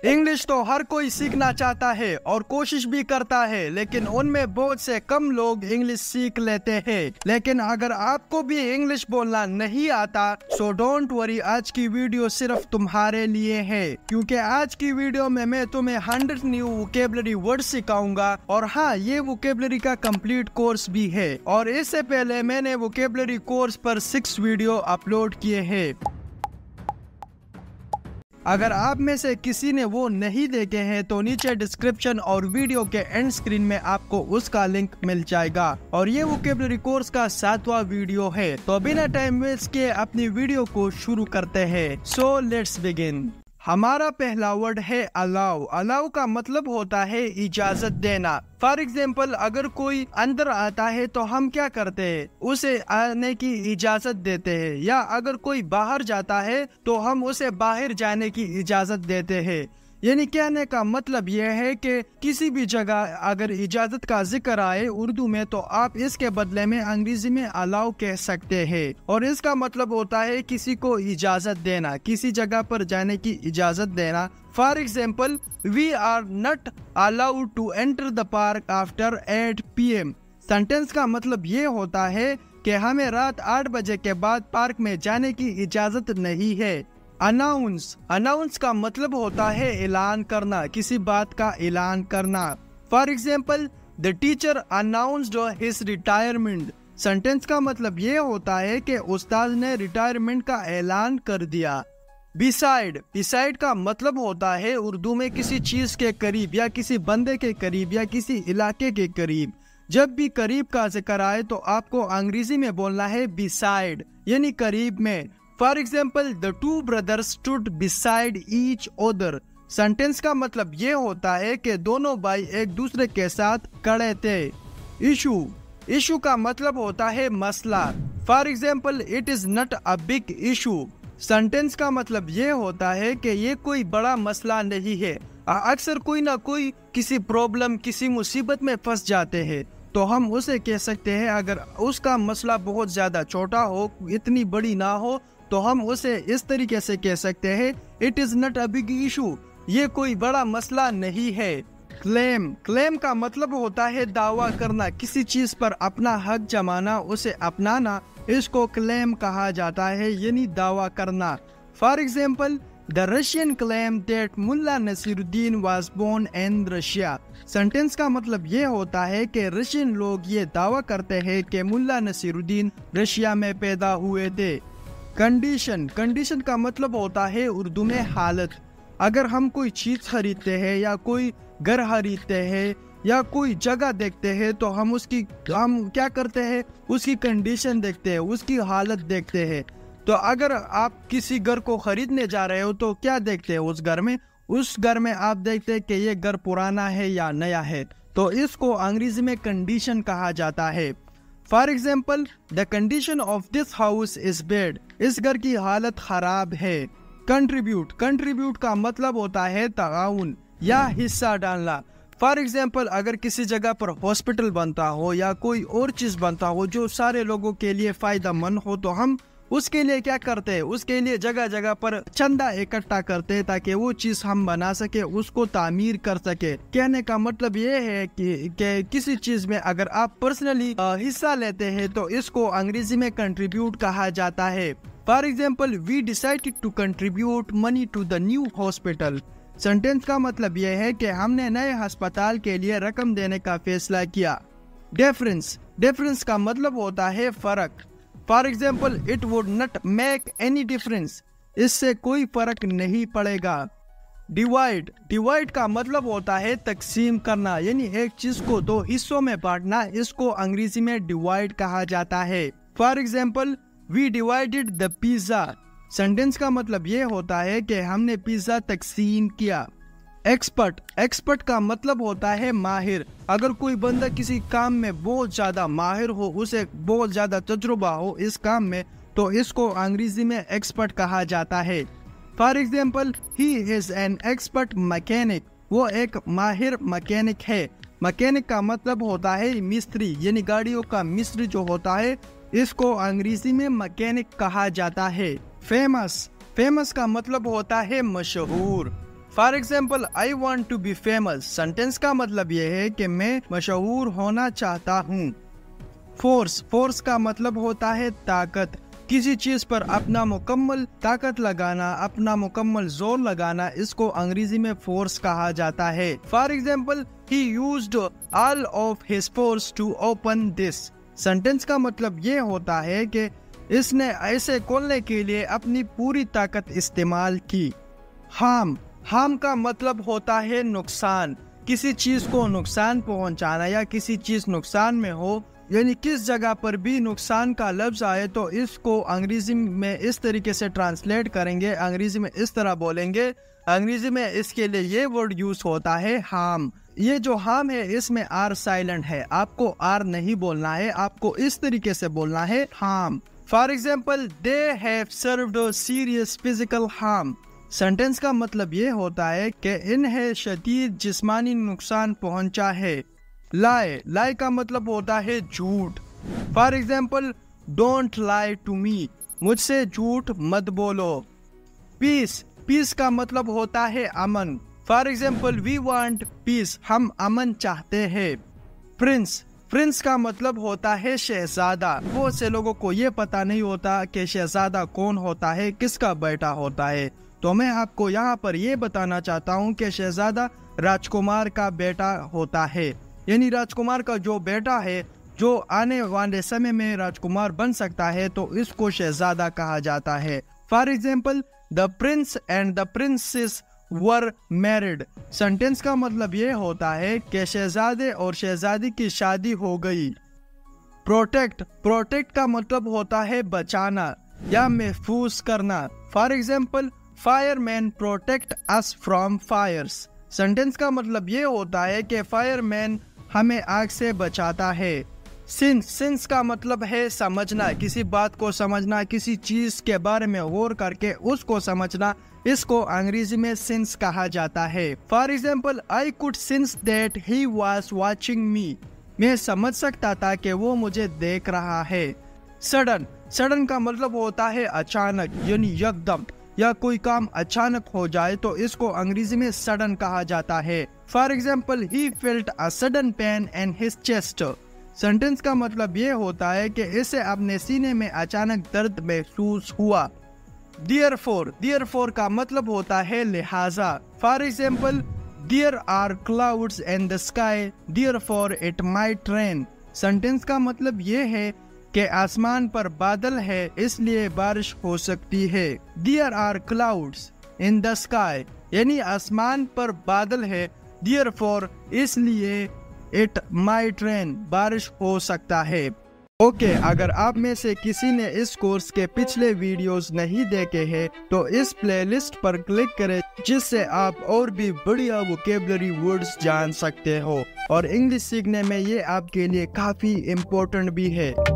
English तो हर कोई सीखना चाहता है और कोशिश भी करता है, लेकिन उनमें बहुत से कम लोग इंग्लिश सीख लेते हैं। लेकिन अगर आपको भी इंग्लिश बोलना नहीं आता, सो डोंट वरी, आज की वीडियो सिर्फ तुम्हारे लिए है, क्योंकि आज की वीडियो में मैं तुम्हें 100 न्यू वोकेबलरी वर्ड सिखाऊंगा। और हाँ, ये वोकेबलरी का कंप्लीट कोर्स भी है, और इससे पहले मैंने वोकेबलरी कोर्स पर 6 वीडियो अपलोड किए हैं। अगर आप में से किसी ने वो नहीं देखे हैं तो नीचे डिस्क्रिप्शन और वीडियो के एंड स्क्रीन में आपको उसका लिंक मिल जाएगा। और ये वोकेबलरी कोर्स का 7वां वीडियो है, तो बिना टाइम वेस्ट किए अपनी वीडियो को शुरू करते हैं। So let's begin. हमारा पहला वर्ड है अलाउ। अलाउ का मतलब होता है इजाजत देना। फॉर एग्जाम्पल, अगर कोई अंदर आता है तो हम क्या करते हैं, उसे आने की इजाजत देते हैं, या अगर कोई बाहर जाता है तो हम उसे बाहर जाने की इजाजत देते हैं। यानी कहने का मतलब यह है कि किसी भी जगह अगर इजाजत का जिक्र आए उर्दू में, तो आप इसके बदले में अंग्रेजी में अलाउ कह सकते हैं, और इसका मतलब होता है किसी को इजाजत देना, किसी जगह पर जाने की इजाजत देना। For example, we are not allowed to enter the park after 8 PM। Sentence का मतलब ये होता है कि हमें रात 8 बजे के बाद पार्क में जाने की इजाजत नहीं है। अनाउंस। अनाउंस का मतलब होता है ऐलान करना, किसी बात का ऐलान करना। For example, the teacher announced his retirement. Sentence का मतलब ये होता है कि उस्ताद ने रिटायरमेंट का ऐलान कर दिया। बिसाइड। बिसाइड का मतलब होता है उर्दू में किसी चीज के करीब, या किसी बंदे के करीब, या किसी इलाके के करीब। जब भी करीब का जिक्र आए तो आपको अंग्रेजी में बोलना है बिसाइड, यानी करीब में। For example, the two brothers stood beside each other. Sentence का मतलब ये होता है कि दोनों भाई एक दूसरे के साथ खड़े थे। इशू। इशू का मतलब होता है मसला। For example, it is not a big issue. Sentence का मतलब ये होता है कि ये कोई बड़ा मसला नहीं है। अक्सर कोई ना कोई किसी प्रॉब्लम, किसी मुसीबत में फंस जाते हैं, तो हम उसे कह सकते हैं, अगर उसका मसला बहुत ज्यादा छोटा हो, इतनी बड़ी ना हो, तो हम उसे इस तरीके से कह सकते हैं, it is not a big issue, ये कोई बड़ा मसला नहीं है। क्लेम। क्लेम का मतलब होता है दावा करना, किसी चीज पर अपना हक जमाना, उसे अपनाना, इसको क्लेम कहा जाता है, यानी दावा करना। For example, the Russian claim that Mulla Nasiruddin was born in Russia. Sentence का मतलब ये होता है कि रशियन लोग ये दावा करते हैं कि मुल्ला नसीरुद्दीन रशिया में पैदा हुए थे। कंडीशन। कंडीशन का मतलब होता है उर्दू में हालत। अगर हम कोई चीज खरीदते हैं, या कोई घर खरीदते हैं, या कोई जगह देखते हैं, तो हम क्या करते हैं, उसकी कंडीशन देखते हैं, उसकी हालत देखते हैं। तो अगर आप किसी घर को खरीदने जा रहे हो तो क्या देखते हैं उस घर में? उस घर में आप देखते हैं कि ये घर पुराना है या नया है, तो इसको अंग्रेजी में कंडीशन कहा जाता है। For example, the condition of this house is bad. इस घर की हालत खराब है। कंट्रीब्यूट। कंट्रीब्यूट का मतलब होता है ताउन, या हिस्सा डालना। फॉर एग्जाम्पल, अगर किसी जगह पर हॉस्पिटल बनता हो, या कोई और चीज बनता हो जो सारे लोगों के लिए फायदेमंद हो, तो हम उसके लिए क्या करते हैं, उसके लिए जगह जगह पर चंदा इकट्ठा करते हैं, ताकि वो चीज हम बना सके, उसको तामीर कर सके। कहने का मतलब ये है कि किसी चीज में अगर आप पर्सनली हिस्सा लेते हैं, तो इसको अंग्रेजी में कंट्रीब्यूट कहा जाता है। For example, we decided to contribute money to the new hospital. Sentence का मतलब यह है कि हमने नए अस्पताल के लिए रकम देने का फैसला किया। डिफरेंस। डिफरेंस का मतलब होता है फर्क। For example, it would not make any difference. इससे कोई फर्क नहीं पड़ेगा। डिवाइड। डिवाइड का मतलब होता है तकसीम करना, यानी एक चीज को 2 हिस्सों में बांटना, इसको अंग्रेजी में डिवाइड कहा जाता है। For example, we divided the pizza. Sentence का मतलब ये होता है कि हमने पिज्जा तकसीम किया। एक्सपर्ट। एक्सपर्ट का मतलब होता है माहिर। अगर कोई बंदा किसी काम में बहुत ज्यादा माहिर हो, उसे बहुत ज्यादा तजुर्बा हो इस काम में, तो इसको अंग्रेजी में एक्सपर्ट कहा जाता है। For example, he is an expert mechanic. वो एक माहिर मैकेनिक है। मैकेनिक का मतलब होता है मिस्त्री, यानी गाड़ियों का मिस्त्री जो होता है, इसको अंग्रेजी में मैकेनिक कहा जाता है। फेमस। फेमस का मतलब होता है मशहूर। For example I want to be famous sentence का मतलब ये है कि मैं मशहूर होना चाहता हूँ। फोर्स का मतलब होता है ताकत, किसी चीज पर अपना मुकम्मल ताकत लगाना, अपना मुकम्मल जोर लगाना, इसको अंग्रेजी में फोर्स कहा जाता है। For example he used all of his force to open this sentence का मतलब ये होता है कि इसने ऐसे खोलने के लिए अपनी पूरी ताकत इस्तेमाल की। हार्म का मतलब होता है नुकसान, किसी चीज को नुकसान पहुंचाना या किसी चीज नुकसान में हो, यानी किस जगह पर भी नुकसान का लफ्ज आए तो इसको अंग्रेजी में इस तरीके से ट्रांसलेट करेंगे, अंग्रेजी में इस तरह बोलेंगे। अंग्रेजी में इसके लिए ये वर्ड यूज होता है हार्म। ये जो हार्म है इसमें आर साइलेंट है, आपको आर नहीं बोलना है, आपको इस तरीके से बोलना है harm. For example they have served serious physical harm sentence का मतलब ये होता है कि इन्हें शदीद जिस्मानी नुकसान पहुंचा है। लाई का मतलब होता है झूठ। For example don't lie to me, मुझसे झूठ मत बोलो। पीस का मतलब होता है अमन। For example we want peace, हम अमन चाहते हैं। प्रिंस का मतलब होता है शहजादा। बहुत से लोगों को ये पता नहीं होता कि शहजादा कौन होता है, किसका बेटा होता है, तो मैं आपको यहाँ पर ये बताना चाहता हूँ कि शहजादा राजकुमार का बेटा होता है, यानी राजकुमार का जो बेटा है जो आने वाले समय में राजकुमार बन सकता है, तो इसको शहजादा कहा जाता है। For example the prince and the princess were married sentence का मतलब ये होता है कि शहजादे और शहजादी की शादी हो गई। प्रोटेक्ट का मतलब होता है बचाना या महफूज करना। For example fireman protect us from fires sentence का मतलब ये होता है कि फायरमैन हमें आग से बचाता है। सिंस का मतलब है समझना, किसी बात को समझना, किसी चीज के बारे में गौर करके उसको समझना, इसको अंग्रेजी में सिंस कहा जाता है। For example I could sense that he was watching me, मैं समझ सकता था कि वो मुझे देख रहा है। सडन का मतलब होता है अचानक, यानी यकदम, या कोई काम अचानक हो जाए तो इसको अंग्रेजी में सडन कहा जाता है। For example he felt a sudden pain in his chest sentence का मतलब ये होता है कि इसे अपने सीने में अचानक दर्द महसूस हुआ। देयरफॉर का मतलब होता है लिहाजा। For example there are clouds in the sky therefore it might rain sentence का मतलब ये है कि आसमान पर बादल है इसलिए बारिश हो सकती है। There are clouds in the sky यानी आसमान पर बादल है, देयरफॉर इसलिए इट माइट रेन बारिश हो सकता है। ओके, अगर आप में से किसी ने इस कोर्स के पिछले वीडियोस नहीं देखे हैं तो इस प्लेलिस्ट पर क्लिक करें, जिससे आप और भी बढ़िया वोकेबलरी वर्ड्स जान सकते हो और इंग्लिश सीखने में ये आपके लिए काफी इम्पोर्टेंट भी है।